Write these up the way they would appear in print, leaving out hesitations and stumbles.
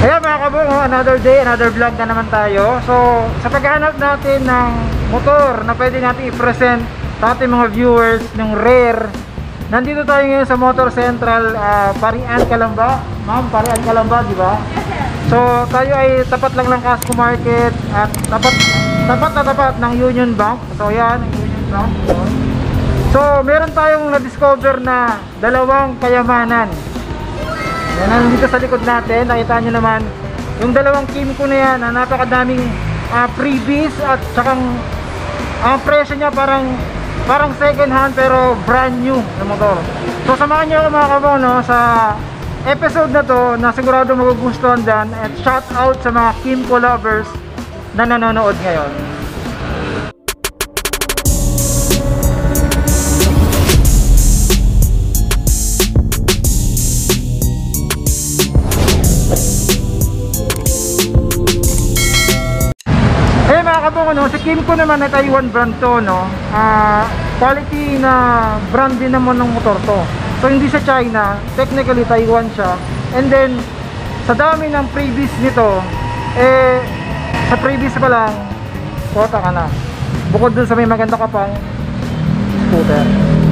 Ayan mga kabungo, another day, another vlog na naman tayo. So sa paghahanap natin ng motor na pwede natin i-present sa ating mga viewers, ng rare, nandito tayo ngayon sa Motor Central, Parian, Calamba. Ma'am, Parian, Calamba, di ba? So tayo ay tapat lang ng Casco Market at tapat ng Union Bank. So yan, Union Bank. So meron tayong na-discover na dalawang kayamanan. Yan, nandito sa likod natin, nakita nyo naman yung dalawang Kymco na yan, na napakadaming freebies at sakang ang presyo niya parang second hand pero brand new na motor. So samahan nyo ako mga kabono sa episode na to na sigurado magugustuhan din, at shout out sa mga Kymco lovers na nanonood ngayon. No, si Kymco naman ay Taiwan brand to, no? Quality na brand din naman ng motor to. So hindi siya China, technically Taiwan siya. And then sa dami ng previous nito, sa previous pa lang kota ka na. Bukod dun sa may maganda ka pang scooter.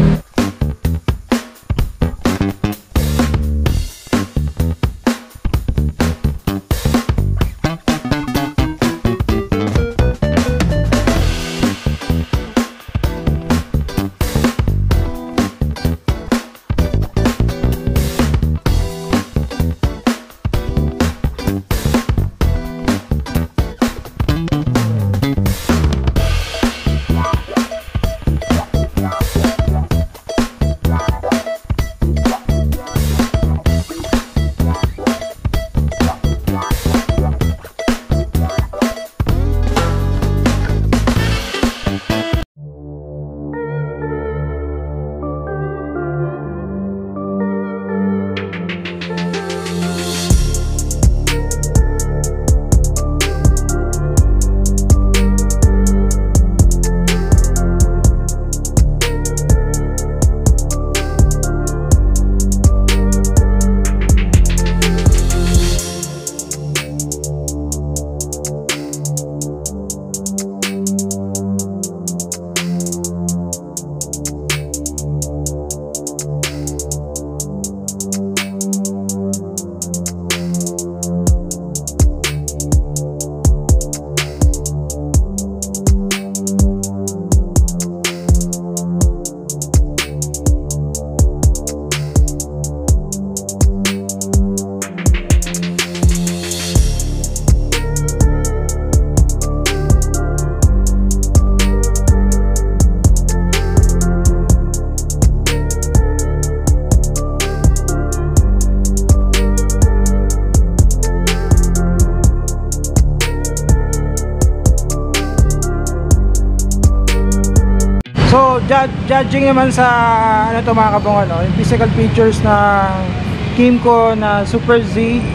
So judging naman sa ano to mga kabong, ano, yung physical features ng Kymco na Super Z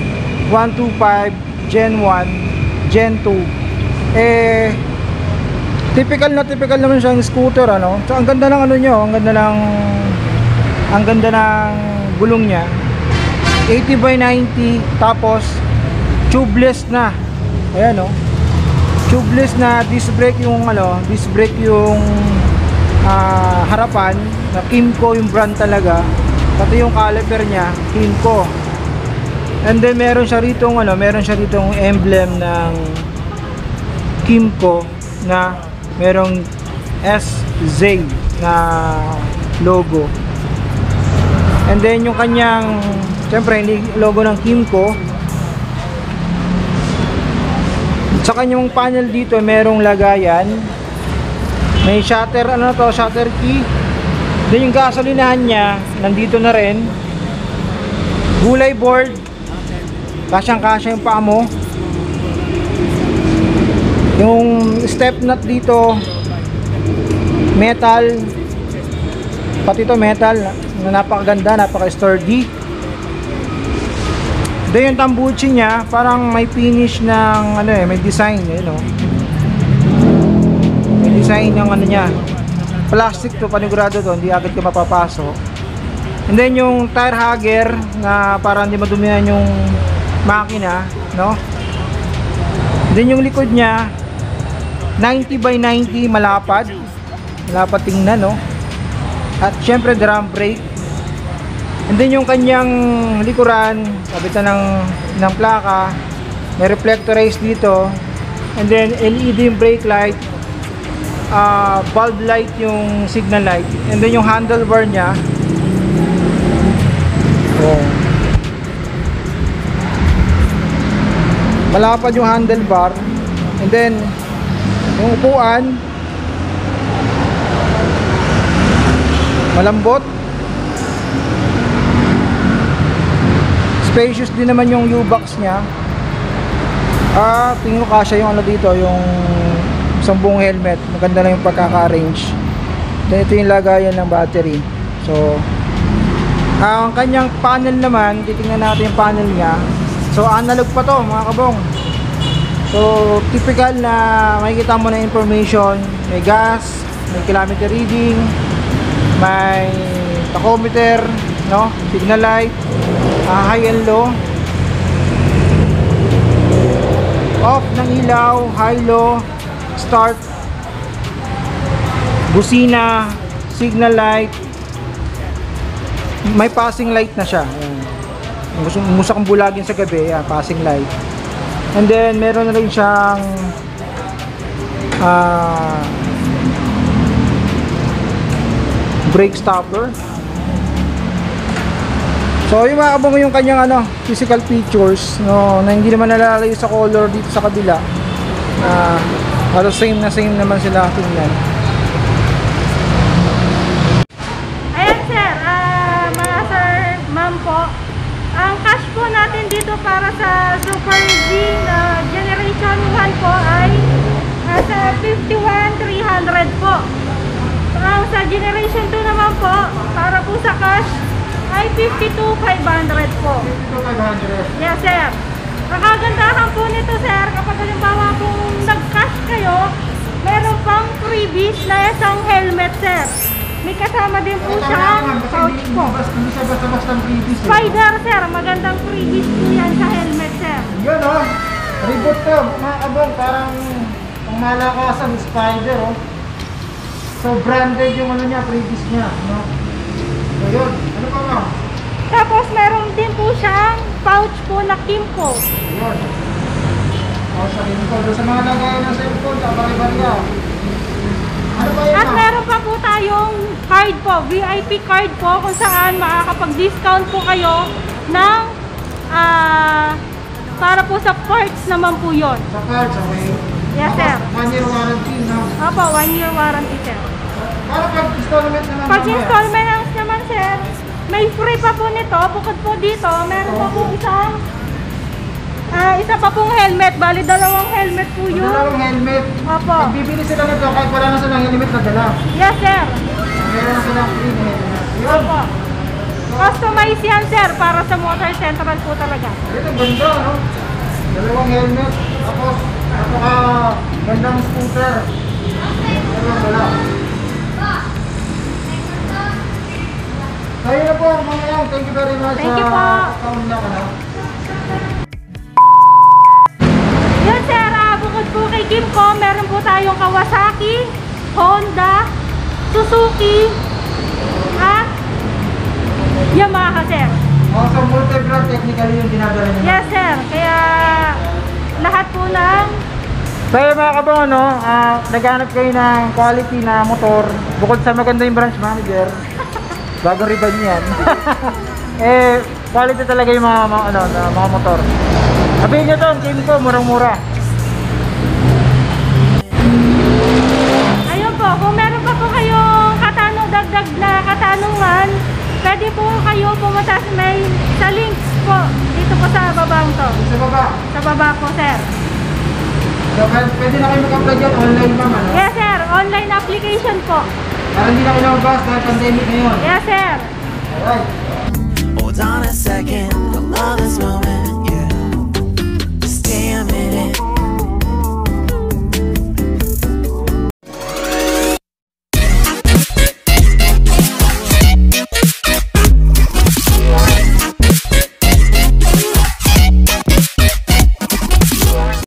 125 Gen 1 Gen 2, typical naman siyang scooter, ano. So ang ganda ng ano nyo, ang ganda ng gulong niya, 80/90, tapos tubeless na. Ayan, no, tubeless na, disc brake yung harapan na Kymco yung brand talaga, pati yung caliper niya Kymco. And then meron siya ritong emblem ng Kymco na merong SZ na logo. And then yung kanyang, siyempre logo ng Kymco. Sa kanyang panel dito merong lagayan, may shutter, shutter key. Then yung gasolinahan niya nandito na rin. Gulay board, kasyang-kasya yung paa mo. Yung step nut dito metal, pati ito metal na napakaganda, napaka-sturdy. Then yung tambuchi niya parang may finish ng may design, design ng niya, plastic to, panigurado to, hindi agad ka mapapasok. And then yung tire hugger na para hindi madumihan yung makina, no? Then yung likod niya 90 by 90, malapad tingnan, no? At syempre drum brake. And then yung kanyang likuran, kabitan ng plaka, may reflectorize dito. And then LED yung brake light, bulb light yung signal light. And then yung handlebar niya, malapad yung handlebar. And then yung upuan malambot, spacious din naman yung U-box nya. Tingin ko kasya yung ano dito, yung isang buong helmet. Maganda lang yung pagkaka-arrange. Then ito yung lagayan ng battery. So ang kanyang panel naman, titingnan natin yung panel nya. So analog pa to mga kabong. So typical na makikita mo na information. May gas, may kilometer reading, may tachometer, no? Signal light, high and low, off ng ilaw, high low, start, busina, signal light, may passing light na siya. Gusto kong bulagin sa gabi, passing light. And then meron rin siyang brake stopper. So yung mga kabong yung kanyang physical features, no, na hindi naman nalalayo sa color dito sa kabila. Halos same naman sila tingnan. Ayan sir, mga sir, ma'am po, ang cash po natin dito para sa Super Z Generation 1 po ay sa 51,300 po. Ang sa Generation 2 naman po, para po sa cash ay 52,500 po. 52,500. Yes sir. Ang kagandahan po nito sir, kapag halimbawa kung nag-cash kayo, meron pang freebies na isang helmet sir. May kasama din po siya pouch po. Hindi siya basta-basta ng freebies. Spider sir, magandang freebies po yan sa helmet sir. Yun reboot to mga kabong, parang ang malakasan Spider So branded yung niya, freebies niya, no? So yun, ano pa mo? Tapos meron din po siyang pouch po na Kimco. Yun. Sa Kimco, doon sa mga lagayan ng cellphone, sa bari-bariya. Ano pa yun? At meron pa po tayong card po, VIP card po, kung saan makakapag-discount po kayo ng para po sa parts naman po yun. Sa parts, okay? Yes sir. 1 year warranty, no? Opo, 1 year warranty sir. Para pag-installment naman. Pag installment naman sir, may free pa po nito. Bukod po dito, meron pa po isa pa pong helmet. Bali, dalawang helmet po yun. Dalawang helmet. Opo. Pag bibili sila nito, kahit wala na silang helmet na dala. Yes sir. Meron na silang free helmet. Yun. Opo. Customize yan sir, para sa Motor Central po talaga. Ito, ganda, no? Dalawang helmet. Tapos, gandang scooter. Dalawang dala. Kaya na po, mga yan. Thank you very much. Thank you po. Account na ka na. Yun sir, bukod po kay Kimco, meron po tayong Kawasaki, Honda, Suzuki, at Yamaha sir. So multi-brand technically yung dinadala niyo. Yes sir, kaya lahat po ng Kaya mga kabong, naghanap kayo ng quality na motor. Bukod sa maganda yung branch manager, bagong ribbon yan. Quality talaga yung mga motor. Sabihin nyo to, Kimco, murang-mura. ayun po, kung meron pa po kayong dagdag na katanungan, pwede po kayo pumunta sa links po dito po sa babang to. Sa baba. Sa baba po sir. So, pwede na kayo mag-apply dyan online ma'am, ano? Yes sir, online application po. Para hindi na kayo lumabas dahil pandemic ngayon. Yes sir. Alright. Hold on a second, I love this moment.